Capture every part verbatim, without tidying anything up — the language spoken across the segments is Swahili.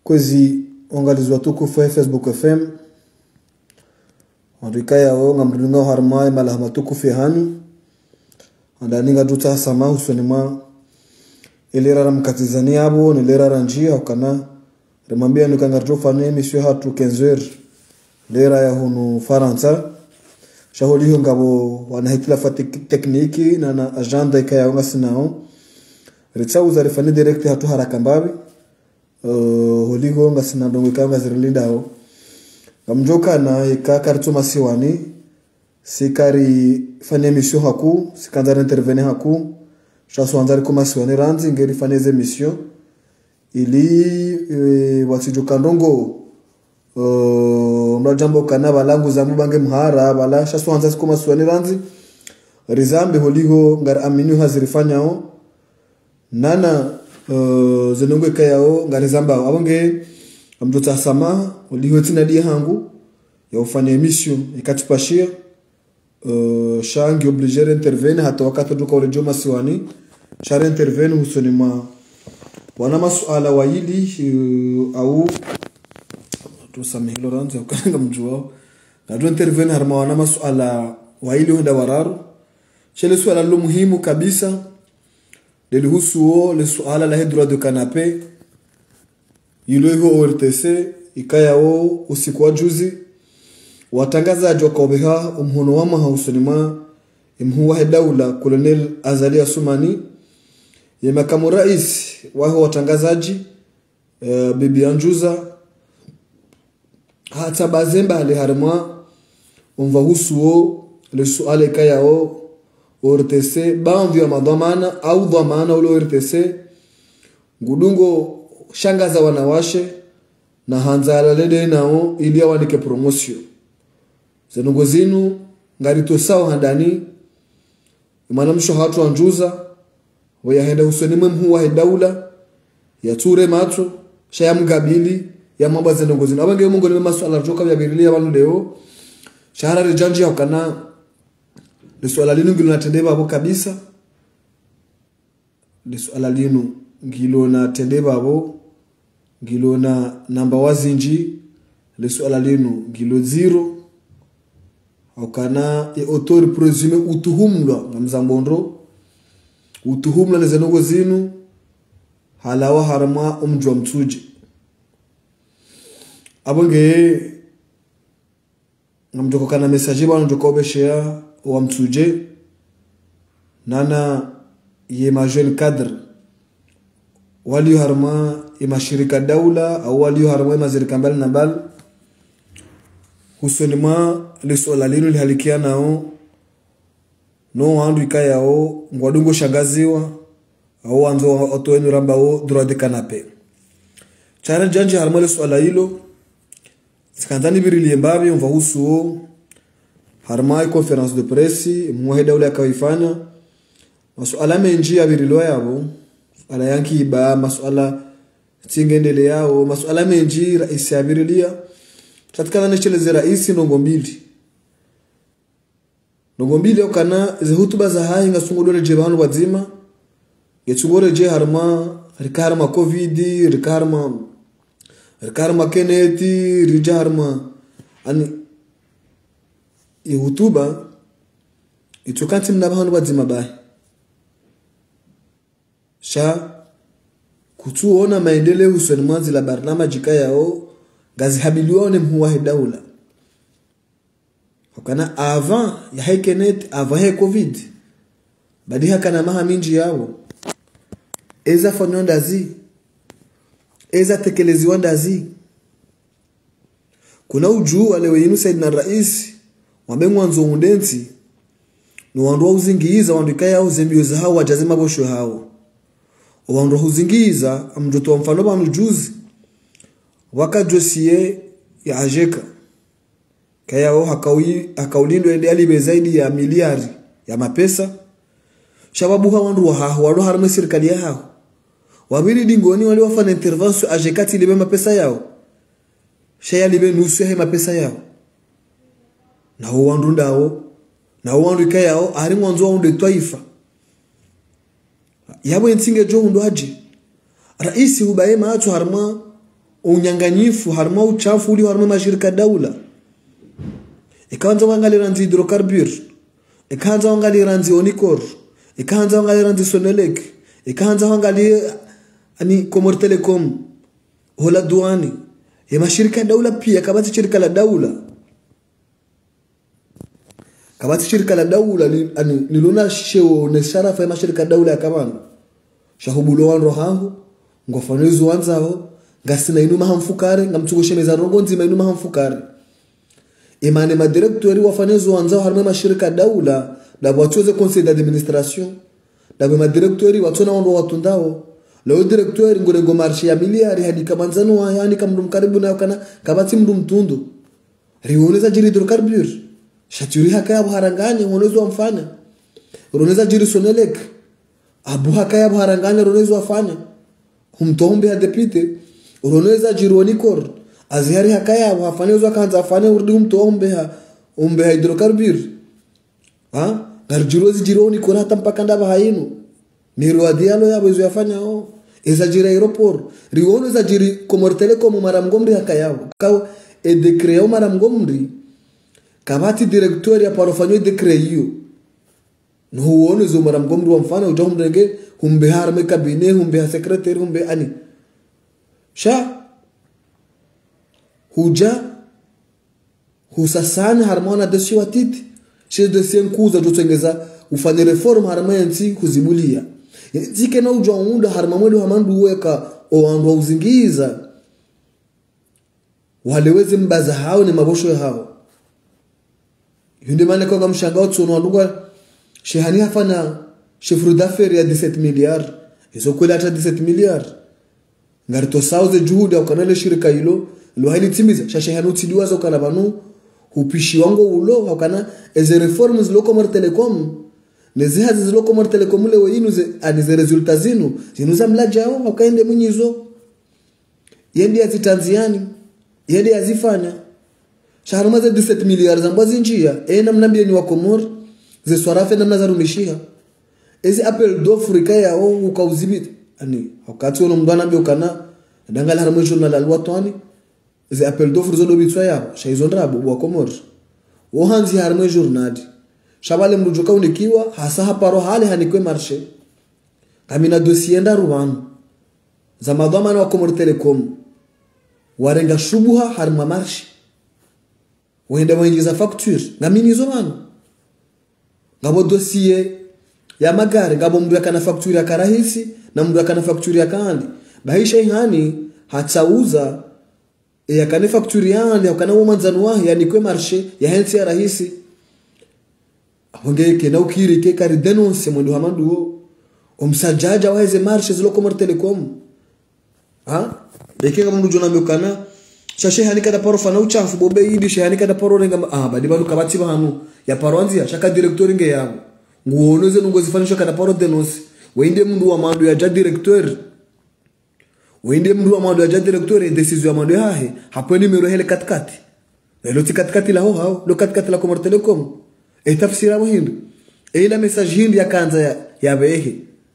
kwezi ongalizwa tukufu Facebook F M andikaya o ngamringa harma mala matukufu hani andaninga duta sama usonima elera mkatizani abo nelera ranjia ukana remambia nukanga tofane monsieur hatu quinze lera ya hunu Faransa shaholi ngabo wanahitila fati tekniki na na agenda ikaya nga sinao ritsa uzarifani direct hatu haraka mbabi uh, holigo nga sinadongo ikanga zirlindao kamjoka na ikakartu masiwani sikari fanya mission haku sikanza intervenir haku shaso anzari kuma siwani ranzi ngeri faneze mission ili e, wasijuka ndongo uh, mrajambo kana balangu za mubange mhara bala shaso anzari kuma siwani ranzi rizambe holigo ngar aminu hazirifanyao nana uh, zenongo kayao ngarizamba abonge amdota sama holigo tinadi hangu ya ufanya emission ikatupashia uh, shangi obliger intervenir hata wakati duka ulejo masiwani share intervenir husonima wana masuala waili uh, au tusamehe Laurence ukanga mjua na do intervenir harma wana masuala waili honda wararu shele swala lo muhimu kabisa lilihusu le suala la droit de canapé yulo R T C ikayao usiku wa juzi watangazaji wakaobeha umhono wa mahausunima imhuwa daula Colonel Azali Asumani ya makamu rais wao watangazaji uh, bibi Anjuza hata bazemba aliharma umvahusuo le suale kayao R T C bandu ya madhamana au dhamana ulo R T C ngudungo shangaza wanawashe na hanzala lede nao ili awanike promotion zenongo zinu ngarito sawa handani mwanamsho hatu Anjuza wayahenda usonimwe mhuwa daula ya ture macho shaya mgabili ya mambo zenongo zinu abange mungu ni masuala joka ya birilia banu leo shahara rejanji ya kana le swala linu ngilo natendeba abo kabisa le swala linu ngilo natendeba abo ngilo na namba wazinji le swala linu ngilo zero okana e autor présumé utuhumla ngamzambondo utuhumla nezenongo zinu halawa harama umjwa mtuje abonge ngamjoko kana message bano njoko beshea wa mtuje nana ye majel cadre wali harama e mashirika daula au wali harama e mazirika mbali na mbali husonima le swala lino lihalikia nao no wandu ikayao ngwadungo shagaziwa au wanzo otoenu rambao droit de canapé chana janji harma le swala hilo sikandani birili mbabi mvahusu harma conference de presse muheda ule akaifanya masuala menji ya birilo yabo ala yanki ba masuala tingendele yao masuala menji rais ya birilia tatkana necheleze rais nongo mbili nongo mbili okana ze hutuba za hayi ngasungudole je banu bazima yetsugore je harma rikarma covid rikarma rikarma keneti rijarma ani e hutuba itukanti mna banu bazima bai sha kutuona maendeleo usonimanzi la barnamaji kayao gazi habilione mhuwa daula wakana avant ya hekenet avant he covid badiha kana maha minji yao eza fanyonda zi eza tekelezi wanda zi kuna ujuu wale weyinu said na rais wambengu wanzo undensi ni wandu uzingiza wandu kaya uzembio za hao wajazima bosho hao wandu uzingiza amjoto wa mfano banu juzi waka dossier ya ajeka kaya wao hakawi hakaulindo ende alibe zaidi ya miliari ya mapesa shababu hawa wandu wa walo harma serikali yao wabili dingoni wale wafanya intervention ajeka tilibe mapesa yao shaya libe nusu ya mapesa yao na wandu ndao na wandu kaya wao ari mwanzo wandu taifa yabo ntinge jo ndo aje rais hubaye macho harma unyanganyifu harma uchafu uli harma mashirika daula ikaanza wangali ranzi hydrocarbur ikaanza wangali ranzi onikor ikaanza wangali ranzi sonelek ikaanza wangali ani Comor Telecom hola duani ya mashirika daula pia kabati shirika la daula kabati shirika la daula ni ani nilona sheo ne sharafa ya mashirika daula ya kamano shahubulo wanro hangu ngofanezo wanzao ngasina inuma hamfukare ngamtugoshe meza rongo nzima inuma hamfukare imane ma directeur wafanezo wanzao harma mashirika daula da watuze conseil d'administration da ma directeur watona wanro watundao leo directeur ngore ngo marché ya miliari hadi kamanzano wa yani kamdum karibu na kana kabati mdum tundu riwoneza jiri hydrocarbur shaturi haka buharanganye wonezo amfanya roneza jiri sonelek abu haka ya buharanganye ronezo afanya humtombe hadepite roneza jiri onikor azihari haka ya buhafanezo kanza afanya urdi humtombe ha umbe hydrocarbur ha garjirozi jiri onikor hata mpaka ndaba hainu Miro adialo ya bezo yafanya o ezajira aeroport riwono ezajiri Comor Telecom maramgomri hakayao kao e decreo maramgomri kabati directeur ya parofanyo decreo hiyo no huono zo maramgomri wa mfano ujo humrenge humbe harme cabinet humbe secretary humbe ani sha huja husasana harmona desi watiti chez de senkuza jotengeza ufanye reform harma yanti kuzibulia zike na ujo unda harma mwendo hamandu weka oandu uzingiza waleweze mbaza hao ni mabosho hao yunde mane kwa mshangao tsono ndugwa shehani hafana chiffre d'affaires ya dix-sept milliards izo kwela hata dix-sept milliards ngarito sauze juhudi au kanale shirika hilo lo hali timiza shashehanu tidiwa zo kana banu upishi wango ulo hakana eze reforms lo Comor Telecom neze hazi lo Comor Telecom le wenu ze anize resultats zinu zinuza mlaja hao hakaende munyizo yende azitanziani yende azifanya shaharuma za dix-sept milliards ambazo njia e namna mbia ni wa Comor ze swarafe namna za rumishia ezi appel d'offre kaya au ukauzibiti ani wakati ono mdana mbio kana dangala haramo journal alwatani ze appel d'offre zo dobitwa yabo shaizondra bo Comor wo hanzi haramo journal shabale mrujoka unikiwa hasa haparo hali hanikwe marché kamina dossier nda rubanu za madhamana wa Comor Telecom warenga shubuha harma marché wende waingiza facture ngamini zo bana ngabo dossier ya magari ngabo mndu yakana facture ya karahisi na mndu yakana facture ya kandi bahisha ihani hatauza ya kana facture yandi yakana umanzano wa yani kwe marché ya hensi ya rahisi abongeke na ukiri ke kari denonce mndu hamandu omsajaja waize marché zilo Comor Telecom ha deke kama mndu jona mekana shashe hani kada paro fana uchafu bobe idi shehani kada paro renga ah badi badu kabati bahamu ya paro anzia shaka directeur nge yabo nguonoze ngo zifanisha kada paro denonce wende mndu wa mandu ya ja directeur wende mndu wa mandu ya ja directeur e decision ya mandu ya hahe hapo ni mero hele katikati lelo tikatikati la ho hao lo katikati la Comor Telecom e tafsira muhindo e ila message hindi ya kanza ya, ya behe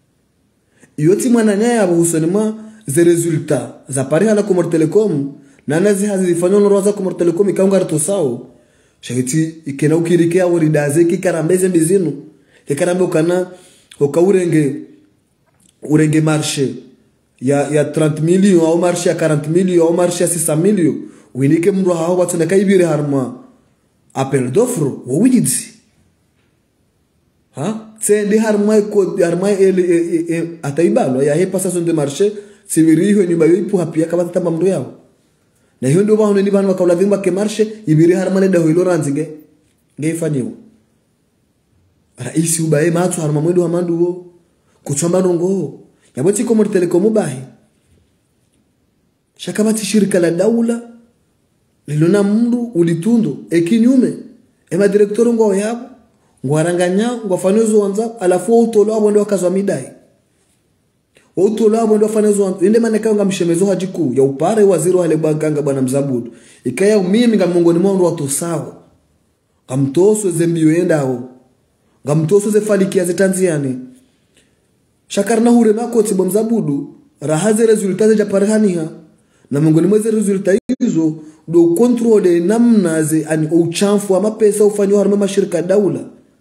yoti mwananya ya busonima ze resultats za pari hala Comor Telecom na nazi hazifanywa na roza Comor Telecom ikaunga rtosao shahiti ikena ukirikea woridaze kikarambeze mbizinu ikarambe ukana ukaurenge urenge marché ya ya trente millions au marché ya quarante millions au marché ya six cents millions winike mru hao watuna kaibire harma appel d'offre wo widzi ha tsendi harma ko harma ele ataibalo ya he passation de marché sibiriho ni bayo ipu hapia kama tamba mndo yao na hiyo ndio bano ni bano wakaula vimba ke marché ibiri harma ne daho ilo ranzinge ngeifanyiwa raisi ubaye matu harma mwedo wa mandu kuchomba nongo yaboti Comor Telecom bahi shakabati shirika la daula lilona mndu ulitundo ekinyume ema director ngo yabo ngwaranganya ngwafanezo wanza alafu utolo abo ndio kazwa midai utolo abo ndio fanezo wanza inde maneka ngamshemezo hajiku ya upare waziri wa lebanganga bwana Mzabudu ikaya mimi ngamongoni mwa watu sawa ngamtoso zembio yendao ngamtoso ze falikia ze Tanzania shakarna hure nako tibo Mzabudu rahaze resultats ja parhaniha na mongoni mweze resulta hizo do controle namna ze ani uchafu wa mapesa ufanywa harma mashirika daula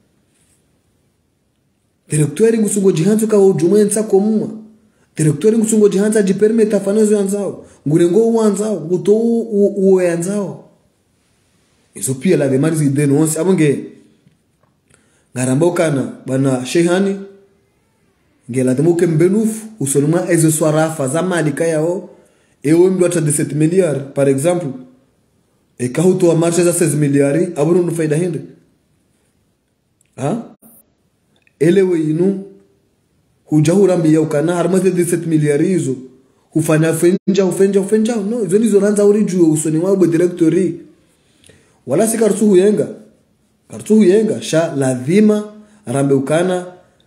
direktori ngusungo jihanzo ka ujumwenza komwa direktori ngusungo jihanza jipermeta fanezo yanzao ngurengo wanzao guto uwe yanzao izo pia la demande zi denonce abonge ngarambo kana bana shehani ngela temuke mbenufu usoluma ezo swarafa za malika yao ewe mdu ata dix-sept milliards par exemple e kahuto wa marché za seize milliards aburu no faida hinde ha elewe inu hujahura mbia ukana harmate dix-sept milliards hizo hufanya fenja ufenja ufenja no izo nizo ranza uri juo usoni wabo directory wala si kartu huyenga kartu huyenga sha lazima rambe ukana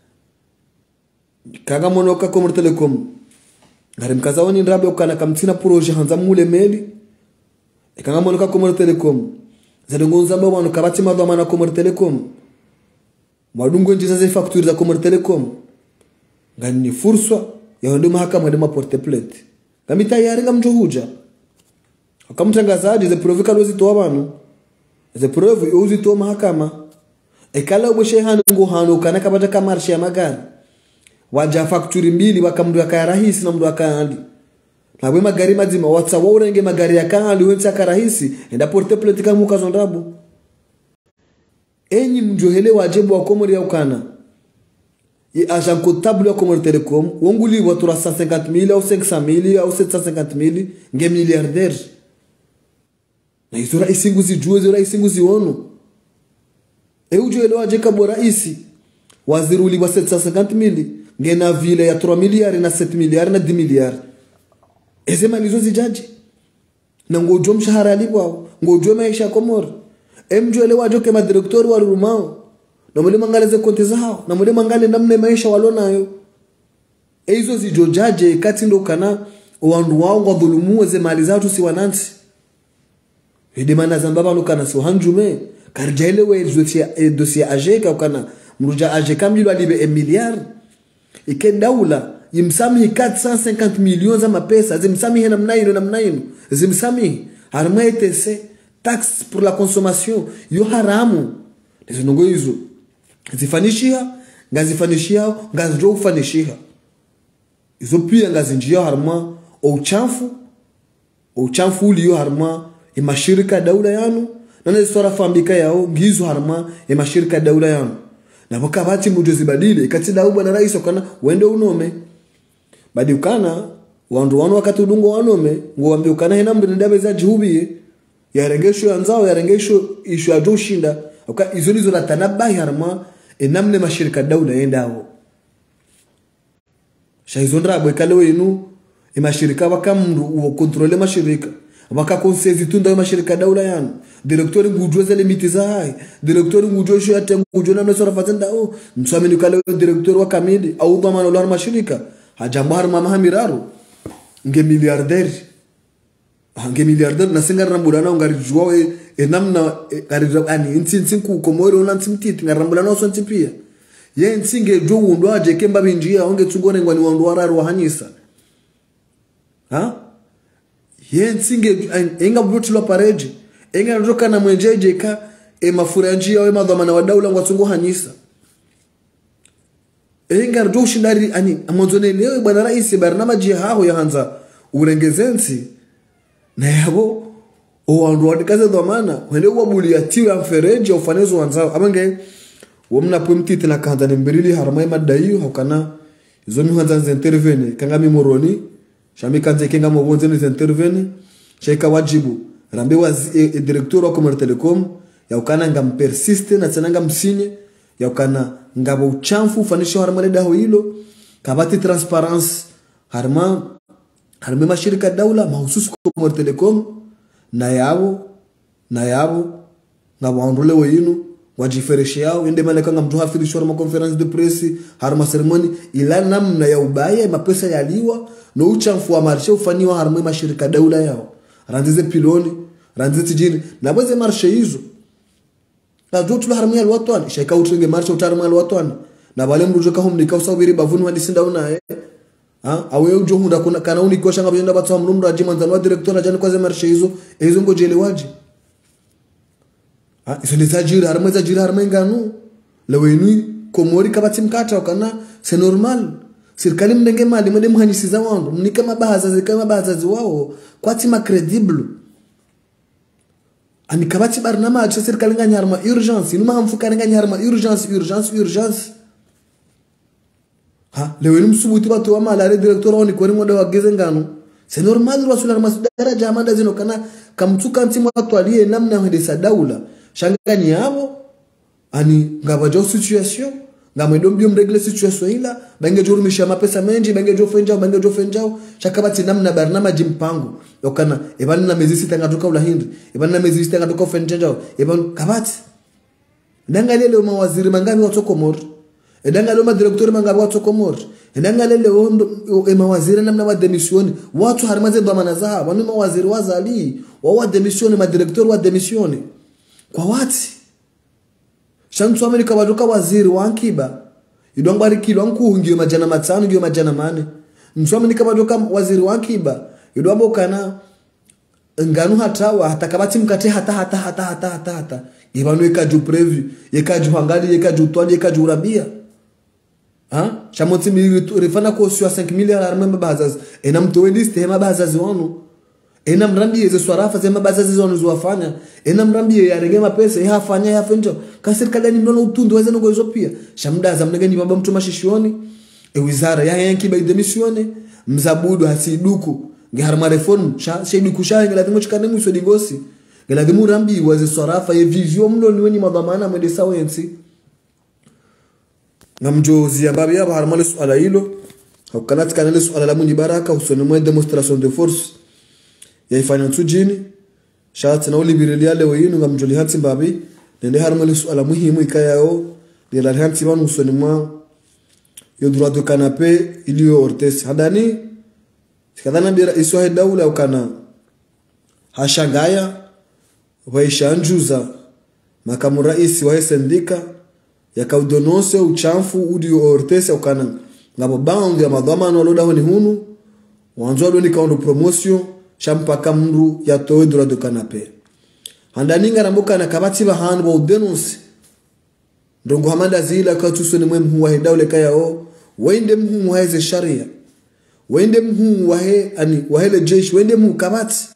kaga monoka Comor Telecom ngarim kazawani rambe ukana kamtina projet hanza mule meli e kaga monoka Comor Telecom zadongonza mba wanu kabati madwa na Comor Telecom madungo njiza ze facture za Comor Telecom ngani fursa ya ndo mahakama de porte plate kamita yari ngamjo huja akamtangazaji ze prove kalozi to abantu ze prove uzi to mahakama ekala uboshe hangu hanu kana kabata kamarsha ya magari waja facture mbili wakamdu akarahisi na mdu akandi na bwe magari mazima watsa waurenge magari yakandi wenza karahisi enda porte plate kama kazondabu enyi mjohele wajibu wa Comor ya ukana et agent comptable wa Comor Telecom wonguli wa trois cent cinquante mille au cinq cent mille au sept cent cinquante mille nge milliardaire na izora isinguzi juwe zora isinguzi wono e ujohele wajeka bora isi waziruli wa sept cent cinquante mille nge na vile ya trois milliards na sept milliards na dix milliards ezema lizo zijaji na ngojo mshahara alibwa ngojo maisha Comor emjoele wajoke ma director wa rumao na mule mangaleze konti zao na mule mangale namne maisha walonayo eizo zijojaje kati ndo kana wandu wao ngwadhulumu ze mali zao si wanansi hidimana zambaba lukana so hanjume karjaile we dossier dossier ajeka ukana mruja ajeka mjilo alibe un milliard ike daula yimsami quatre cent cinquante millions za mapesa zimsami hena mnaino na mnaino zimsami harma E T C taxe pour la consommation yo haramu lezo nongo hizo zifanishia ngazifanishia ngazo kufanishia izo pia ngazinjia harma uchafu uchafu uliyo harma imashirika daula yanu na nesora fambika yao ngizo harma imashirika daula yanu na wakabati mujozi badile kati dauba na rais okana wende unome badi ukana wandu wanu wakati udungo wanome ngowambi ukana hena mbe ndabe za jihubie yarengesho yanzao yarengesho ishu ya joshinda uka izo nizo natanabahi harma enamne mashirika daula yendao shaizondra bwekale wenu imashirika wakamru uo kontrole mashirika waka konsezi tunda mashirika daula yanu direktori ngujwe zele mitiza hai direktori ngujwe sho yate ngujwe na mesora fazenda o mswamini kale direktori wa kamili au dhamana la mashirika hajambar mama hamiraru nge miliardaire nge miliardaire na singa rambulana ngarijwa we enamna ngarijwa ani intsinsi ku Komoro na ntsimtiti ngarambulana so ntipia ye ntsinge jo wundo aje kemba binjia onge tsungone ngwani wandu wararu hanyisa ha ye ntsinge enga butlo pareje enga ndoka na mwenjeje ka e mafuranjia we madhamana wa daula ngwatsungo hanyisa enga ndo shindari ani amonzone leo bwana rais Barnama jihaho yahanza urengezensi na yabo o wandu wadikaze dhamana wende wabuli atiwe amfereje ufanezo wanzao abange womna pumtiti na kanza mbirili harama madaiyo hakana izo mihanza zintervene kanga mimoroni shami kanze kenga mobonze ni zintervene sheka wajibu rambe wa e, e, director wa Comor Telecom ya ukana ngam persiste na tsananga msinye ya ukana ngabo uchamfu fanisho harama le daho hilo kabati transparence harma harma mashirika daula mahususu Comor Telecom na yabo na yabo ngabo andule weyinu wajifereshi yao ende maleka ngamtu hafirishwa ma conference de presse harma ceremony ila namna ya ubaya mapesa yaliwa no uchamfu wa marshe ufaniwa harma mashirika daula yao ranzize piloni ranzize tijini na bweze marshe hizo na jotu la harma ya watu shaika utrenge marshe utarma ya watu na wale mrujo ka humni ka usawiri bavuni wadisinda una eh ha awe ujo hunda kuna kana uni kwa shanga benda batwa mlumdo aji manzano wa director ajani kwa marshe hizo hizo ngojele waji ha iso ni tajiri harma tajiri harma nganu lawenu komori kabati mkata wakana c'est normal serikali mdenge mali mwende mhanyisiza wandu mnika mabahaza zikama bahaza wao kwa tima credible ani kabati barnama acha serikali nganyarma urgence inuma hamfukari nganyarma urgence urgence urgence ha lewenu msubuti batu wa malare director wani kwani mwende wageze ngano c'est normal rasula masudara jamanda zino kana kamtuka ntimu watu aliye namna mwendesa daula shangani yabo ani ngabajo situation ngamwedo mbio mregle situation ila bange jorumisha mapesa menji bange jofenjao bange jofenjao shakabati namna barnama jimpango yokana ebana na mezi sita ngatoka ula hindi ebana na mezi sita ngatoka fenjao eban kabati ndangalele mawaziri mangabi watoko mor edangalo ma directeur mangabi watoko mor ndangalele ondo e mawaziri namna wa demission watu harmaze dhamana za wanu mawaziri wazali wa wa demission ma directeur wa demission kwa wati shantu Amerika waduka waziri wa akiba idongwari kilo nku ngiyo majana matano ngiyo majana mane mtu Amerika waduka waziri wa akiba idwabo kana nganu hatawa hatakabati mkate hata hata hata hata hata hata ibanu ikaju preview ikaju hangali ikaju twali ikaju urabia ha shamoti mi rifana ko sio cinq milliards armemba bazaz ena mtowe list hema bazaz wanu ena mrambie ze swarafa ze mabazazi zonu zuwafanya ena mrambie yarege mapesa yafanya yafunjo ka serikali ni mnono utundu weze ngo hizo pia shamda za mnege ni baba mtu mashishoni e wizara ya yanki ba demisione mzabudu hasiduku ngeharma reform sha sheduku sha ngela dimo chikane muso digosi ngela dimo rambi waze swarafa ye vision mlo ni weni madhamana mwende sawensi ngamjozi ambaye hapa harma swala hilo hakanat kanale swala la munyi baraka usone mwe demonstration de force ya ifanya tujini shat na ulibirilia leo yinu ngamjoli hati mbabi nende harmoni swala muhimu ikayao de la hanti banu usoni mwa yo droit de canapé iliyo ortes hadani sikadana bira iswa daula ukana hashagaya waishanjuza makamu rais wa sendika yakaudonose uchamfu udio ortes ukana ngabo bangi ya madhamano loda honi hunu wanzo ndo nikaondo promotion champaka mru ya towe droit de canapé handaninga ramboka na kabati bahanu ba denonce ndongo hamanda zila ka tusone mwe mhu wa daule kayao wende mhu wa ze sharia wende mhu wa he ani wa hele jeshi wende mhu kabati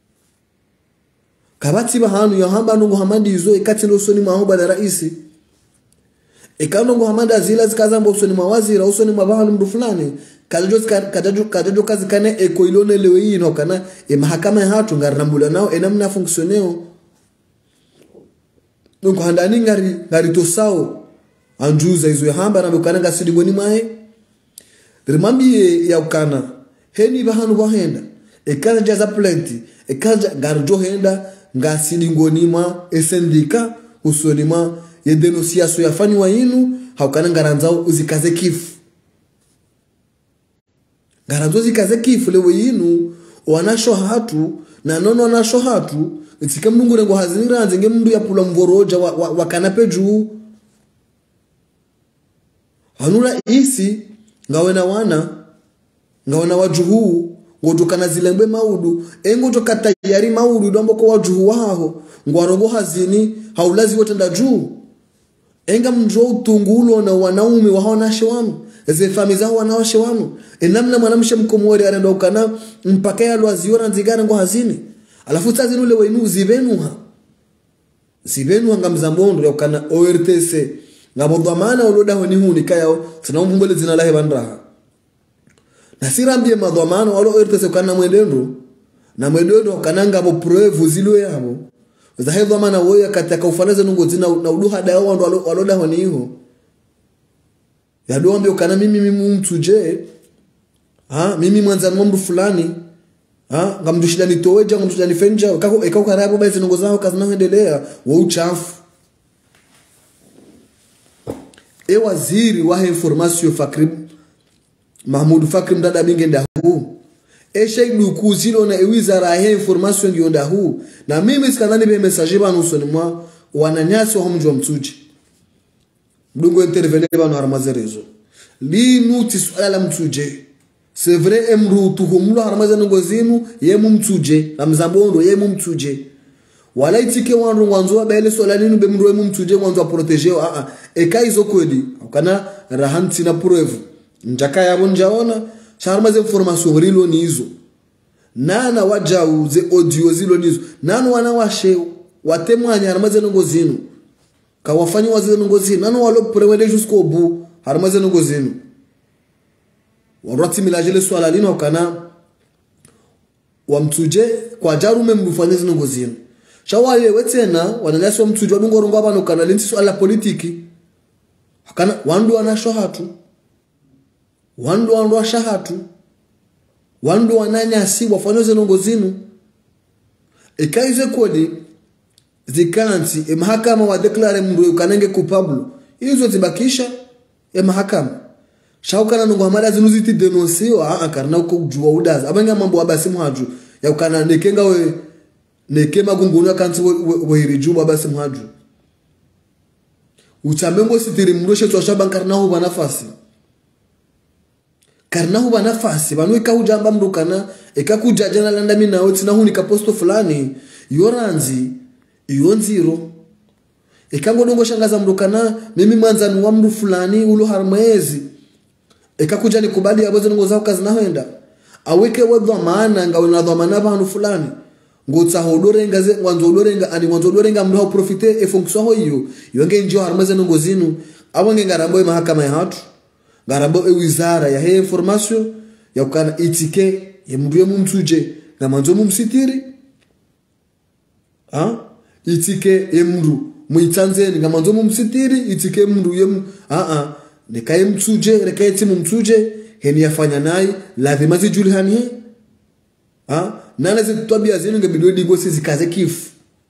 kabati bahanu ya hamba ndongo hamandi izo ikati ndo soni mahoba da raisi ikando ngo hamanda zila zikaza mbo soni mawazira usoni mabahanu mdu fulani kajo kajo kajo kazi kane eko ilone leo hii no kana e mahakama ya hatu ngarinambula nao enamna fonctioneo donc handani ngari ngari tosao anjuza izo hamba na bukana ngasidi ngoni mae rimambi ya ukana heni bahanu bahenda e kana jaza plenty e kana garjo henda ngasidi ngoni ma esendika usonima ye denosiaso yafanywa yinu haukana ngaranzao uzikaze kifu garanzo zikaze kifu lewe yinu wanasho hatu na nono wanasho hatu itika mnungu rengo hazinira nge mndu ya pula mvoroja wa, wa, wa kanape juu hanura isi ngawena wana ngawena wajuhu ngotukana zilembe maudu engo toka tayari maudu dombo kwa wajuhu waho ngwarongo hazini haulazi wote nda juu enga mjo utungulo na wanaume wahona shewanu eze famiza wanawashe wanu enamna mwanamshe mkomori arenda ukana mpaka ya lwaziona nzigana ngo hazini alafu tazini ule wenu zibenuha zibenuha ngamzambondo ya ukana O R T C ngabodhamana uloda honi huni kayao tunaumbumbele zina lahe bandraha na sirambie madhamana walo O R T C ukana mwendendo na mwendendo ukana ngabo preuve zilo yabo zahe dhamana woya kataka ufanaze nungo zina na uduha dawa ndo waloda honi hiho ya doambe ukana mimi mimi mtuje ha mimi mwanzani mtu fulani ha ngamdushida nitoweja ngamdushida nifenja kako ekao karabu basi nongo zao kazi naendelea wa uchafu e waziri wa information Fakri Mahmoud Fakri mdada binge ndahu e sheidu kuzilo na e wizara ya information ngionda hu na mimi sikadhani be message banu usoni mwa wananyasi wa mjwa mtuji Mdungo intervenir bano harmazerezo. Li nuti swala la mtuje. c'est vrai emru tuhumlo harmaza ngozinu yemu mtuje amzambondo yemu mtuje wala itike wandu ngwanzo bele sola ninu be mru yemu mtuje ngwanzo protéger a a e kai zokodi kana rahanti na preuve njaka yabo njaona charmaze information rilo nizo nana wajau ze audio zilo nizo nanu wana washe watemwanya harmaze ngozinu kawafanyi waze ngozinu nanu walo prewede jusqu'au bout harmaze ngozinu warati milajele swala lino kana wamtuje kwa jarume mfanyezi ngozinu shawale wetena wananyasi wamtuje wadungorongo abano kana linsi swala politiki kana wandu wanasho hatu wandu wandu washahatu wandu wananyasi wafanyezi ngozinu ekaize kodi zikanti e mahakama wa declare mru kanenge coupable hizo zibakisha e mahakama shaukana nungu hamada zinuziti denonsio a karna uko jua udaza abanga mambo abasi muhaju ya ukana nekenga we nekema gungunu kanti we, we, we hiriju abasi muhaju utamengo sitiri mroshe twashaba karna huba nafasi karna huba nafasi banu ikahujamba mrukana ikakuja jana landa mina oti na huni kaposto fulani yoranzi iyonziro ikango dongo shangaza mrukana mimi mwanzani wa mru fulani ulo harmaezi ekakuja nikubali yaboze ngo zao kazi naenda aweke wadwa maana ngawe na dhamana abantu fulani ngotsa hodorenga ze ngwanzo hodorenga ani ngwanzo hodorenga mndo ho profiter e fonction ho iyo yonge njio harmaze ngo zinu abonge ngarambo mahakama ya hatu ngarambo e wizara ya he information ya ukana itike ye mndu yemu mtuje na manzo mumsitiri ha itike ye mndu muitanzeni nga manzo mumsitiri itike mndu yemu a a nikaye mtuje rekaye timu mtuje heni yafanya naye lazima zijulihani he ha nana zitwabia zenu ngebidwe digo zikaze kifu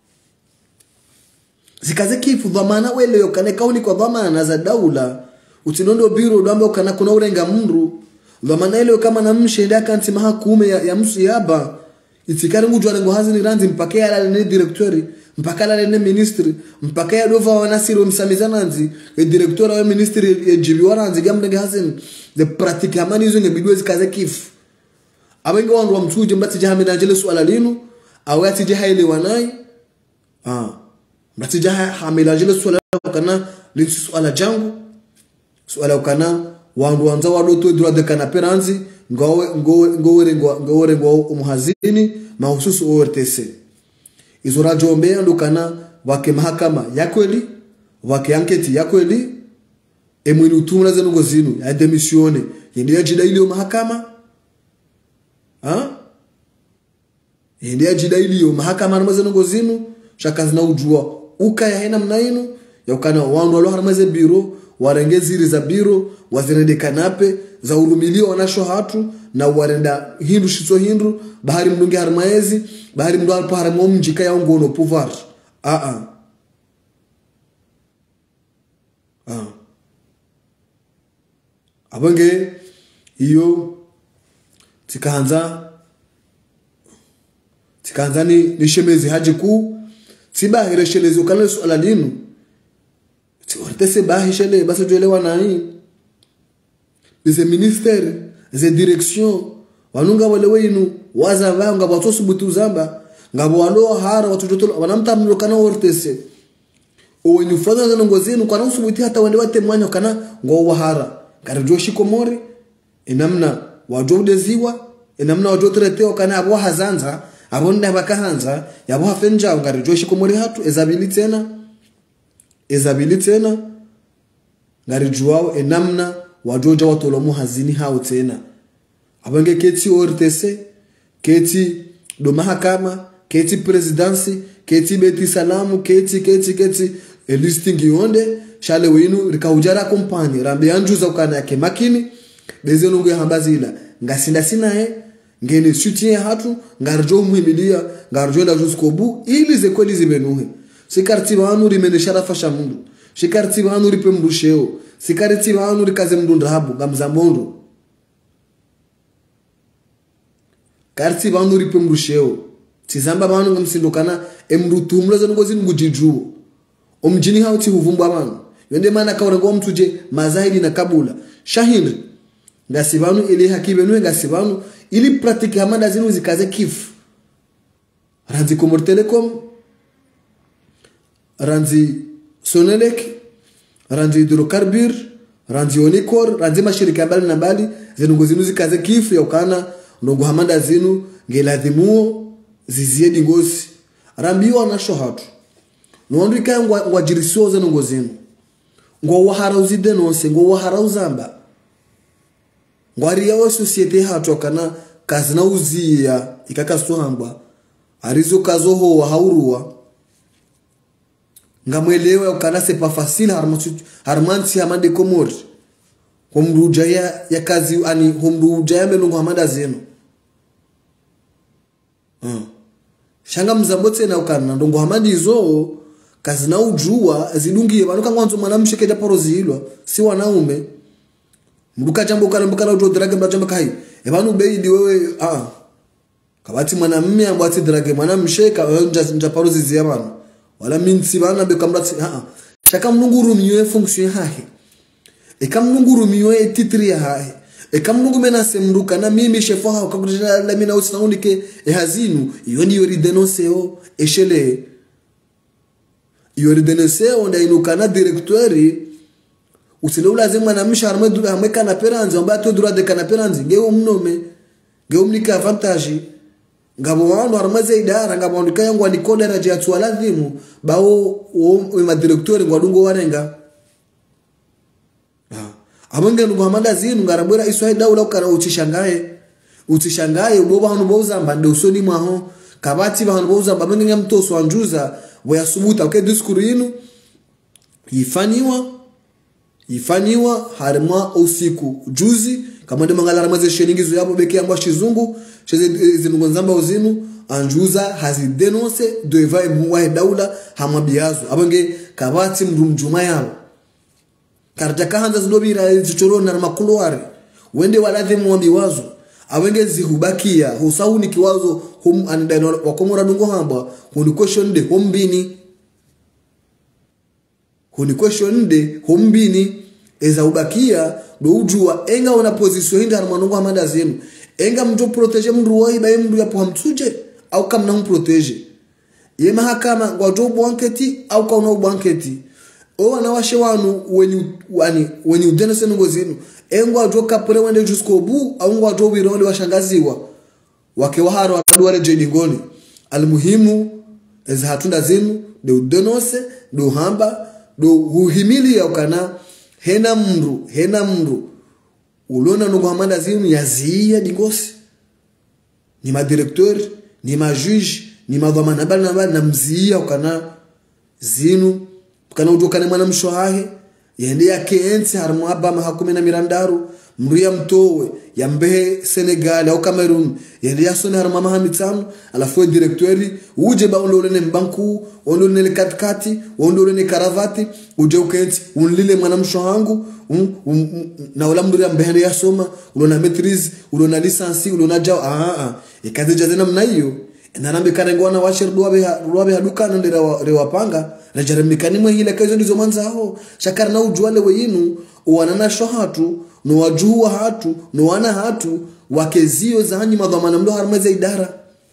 zikaze kifu dhamana wele yokane kauni kwa dhamana za daula utinondo biro ndambe kana kuna urenga mndu dhamana ile kama na mshenda kanti mahakume ya, ya msu yaba itikari ngujwa ngo hazini ranzi mpaka ya ne directori mpaka la ne ministry mpaka ya dova wanasiro msamizananzi e director wa ministry ya jibi waranzi gambe hazini the pratique amani hizo ngebidwe zikaze kifu abenga wandu wa mtuje mbati jahamina ajele swala linu awati jahaile wanai ah mbati jahamila ajele swala kana linsi swala jangu swala kana wandu wanza wadoto droit de canaperanzi ngowe ngowe ngowe ngowe ngowe umuhazini mahususu O R T C izo rajombea ndukana wake mahakama ya kweli wake anketi ya kweli emwini utumula zenu ngozinu ya demisione yendia jida ilio mahakama ha yendia jida ilio mahakama na zenu ngozinu shaka zina ujua uka ya hena mnainu ya ukana wandu walo haramaze biro warengeziri za biro wazirende kanape za urumilio wanasho hatu na warenda hindu shitso hindu bahari mdungi harmaezi bahari mdu alpa haramo mjika ya ungono pouvoir a a a abange iyo tikaanza tikaanza ni nishemezi haji ku sibahire shelezi ukana swala linu tiortese bahishele basi tuelewa nani les ministères les directions wanunga wale wenu waza vanga watosu butu zamba ngabo walo hara watoto wanamta mlokana ortese owenyu fadha za ngozenu kana usubuti hata wende wate mwanya kana ngo wahara karajoshi komori enamna wajode ziwa enamna wajotrete kana abo hazanza abonda bakahanza yabo hafenja ngarijoshi komori hatu ezabili tena ezabili tena ngarijuwao enamna wajoja watolomu hazini hao tena abange keti O R T C keti do mahakama keti presidency keti beti salamu keti keti keti e listing yonde shale winu rikaujara kompani rambe anjuza ukana yake makini bezenungu ya hambazila ngasinda sina he ngene soutien hatu ngarjo muhimilia ngarjo la jusqu'au bout ili ze kweli zimenuhe sikarti banu rimene sharafa shamundu sikarti banu ripe mrusheo sikarti banu rikaze mndu ndahabu ngamzambondo karti banu ripe mrusheo tizamba banu ngamsindukana emru tumla zo ngozi ngujiju omjini hauti huvumba banu yende mana kaura ngo mtuje mazaidi na kabula shahindi ngasibanu ile hakibenu ngasibanu ili pratique hamanda zinu zikaze kifu ranzi Comor Telecom ranzi Sonelec ranzi Hydrocarbur ranzi Onicor ranzi mashirika mbali na mbali zinu zinu zikaze kifu ya ukana ndongo hamanda zinu ngeladhimuo zizie dingosi rambiwa na shohatu nondu ika ngwa jirisio zenu ngozinu ngwa wahara uzide nose ngwa wahara uzamba ngwari yawe societe hatu kana kazina uzia ikakasohangwa arizo kazoho wa haurua ngamwelewe ukana c'est pas facile harmansi hamande Comor homruja ya, ya kazi ani homruja ya melungu hamanda zenu uh. shanga mzambote na ukana ndongo hamandi zo kazi na ujua zidungie banuka ngwanzo mwana mshike japoro zilwa si wanaume mbuka jambo kana mbuka ujo drage mba jambo kai e banu beidi wewe ah kabati mwana mme ambati drage mwana msheka wewe japoro zizia bana wala minsi bana be kamrati ah shaka mnunguru miyo fonction hahe e kam mnunguru miyo e titri hahe e kam nungu menase mruka na mimi chefo ha kakujana la mina usinaunike e hazinu yoni yori denonseo e shele yori denonseo nda inukana directori usile ulaze mwana misha arme dura arme kana peranzi amba to dura de kana peranzi ngeo mnome ngeo mnika avantage ngabo wano arme za idara ngabo ndika yangu ni kodera je atwala dhimu bawo o ma directori ngwadungo warenga ah abonge ndo hamanda zinu ngarabwera iswa daula ukara uchishangae uchishangae uboba hanu boza mbande usoni mwaho kabati bahanu boza babenge nyamtoso wanjuza wayasubuta okay diskuru yinu ifaniwa ifaniwa harima usiku juzi kama ndema ngala ramaze sheningizo yabo beke amba shizungu sheze zinungo nzamba uzinu anjuza hazi denonce devant muwa daula hamabiazo abange kabati mrumjuma yabo karjaka hanza zidobira zichoro na makulwari wende waladhi muambi wazo abenge zihubakia husauni kiwazo hum andano wakomora dungo hamba huni question de hombini huni question de hombini eza ubakia do ujua enga una position hinda na manungo hamanda zenu enga mjo protege mndu wai ba mndu yapo hamtuje au kama na mprotege ye mahakama kwa jo blanketi au kwa no blanketi o wanawashe wanu wenyu wani wenyu denese ngo zenu engo ajo kapure wende jusqu'au bout au ngo ajo wirole washangaziwa wake waharo aduare jedingoni almuhimu eza hatunda zenu do denose do hamba do huhimili ya ukana hena mndu hena mndu ulona no hamanda zinu yazia dingosi ni ma directeur ni ma juge ni ma dhamana bana bana na mzia ukana zinu kana utokane mwana mshohahe yende yake enzi harmu haba mahakumi na mirandaru mruya mtowe ya mbehe Senegal au Cameroon yende yasone harmu mahamitano alafu directori uje ba ondolene mbanku ondolene katikati ondolene karavati uje ukenti unlile mwana mshohangu um, um, um, na wala mruya mbehe yasoma ulona maîtrise ulona licence ulona jao ah ah ikaze jazena mnaiyo narambe karengwana washir duwabe duwabe hadukana ndira rewapanga na jaramikani mwe hile kazo ndizo manzao shakara na ujuale weyinu uwanana shohatu no wajuwa hatu no wana hatu wakezio za hanyi madhamana mdo harmaze idara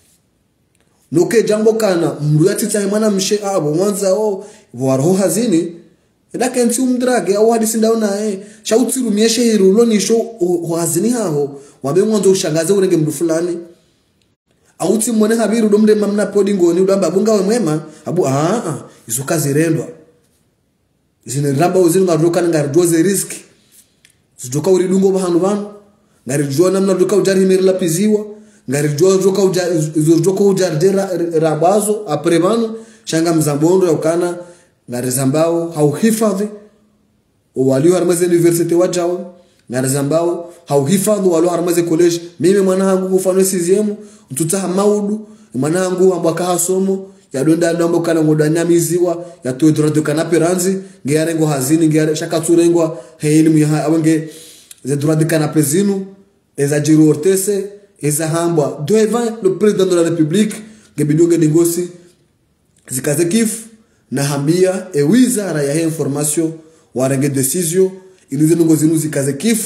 noke jambo kana mdu yatita mwana mshe abo manzao warho hazini edaka nti umdrage au hadisi ndaona eh shautiru mieshe hirulo ni sho hazini haho wabe mwanzo ushangaze urenge mdu fulani auti mwone habiru domde mamna podi ngoni udamba bunga we mwema abu ah ah izo kazi rendwa izine ramba uzini ngaruka ngardoze risk zidoka uridungo bahanu banu ngarijua namna doka ujari mirla piziwa ngarijua doka ujari doka ujari rabazo aprevanu shanga mzambondo yakana ngarizambao hauhifadhi walio harmaze university wajao ngarizambao hauhifadhi walio harmaze college mimi mwana wangu mfano siziemu mtutaha maudu mwana wangu ambaka hasomo ya donda ndombo kana ngodanyamiziwa ya tuedrodo kana peranzi ngeyarengo hazini ngeyare shaka turengwa elimu ya abenge ze droit kana pezinu eza jiro ortese eza hambwa devant le président de la république ngebidonge negosi zikaze kif na hambia e wizara ya information warenge decision ilize ngo zinu zikaze kif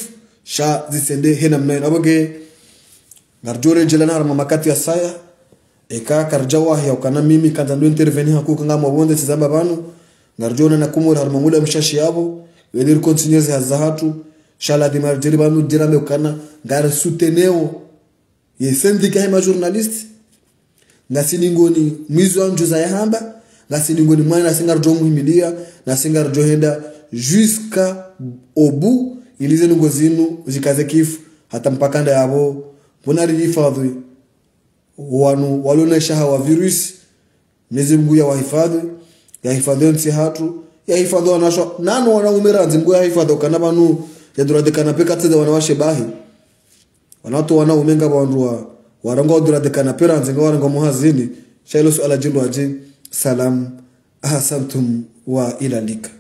sha zisende hena mnayo naboge ngarjore jelana harma makati ya saya eka karjawa ya ukana mimi kanda ndo intervenir hakuka ngamo bonde tizaba banu ngarjona na kumura harma muda mshashi yabo wedir continuer haza hatu shala di marjeri banu dirame ukana ngar souteneo ye syndicat ya journaliste ngasini ngoni mwizo wa njuza ya hamba ngasini ngoni mwana singar jo muhimilia na singar jo henda jusqu'à au bout ilize ngozinu zikaze kifu hata mpakanda yabo bonari hifadhi wanu walonesha hawa virus Mwenyezi Mungu ya wahifadhi ya hifadhi nsi hatu ya hifadhi wanasho nano wanaumera nzimgu ya hifadhi kana banu ya durade kana peka tze wanawashe bahi wanato wana umenga bandwa warango durade kana pera nzinga warango muhazini shailo swala jindo aje salam ahsantum wa ila lika.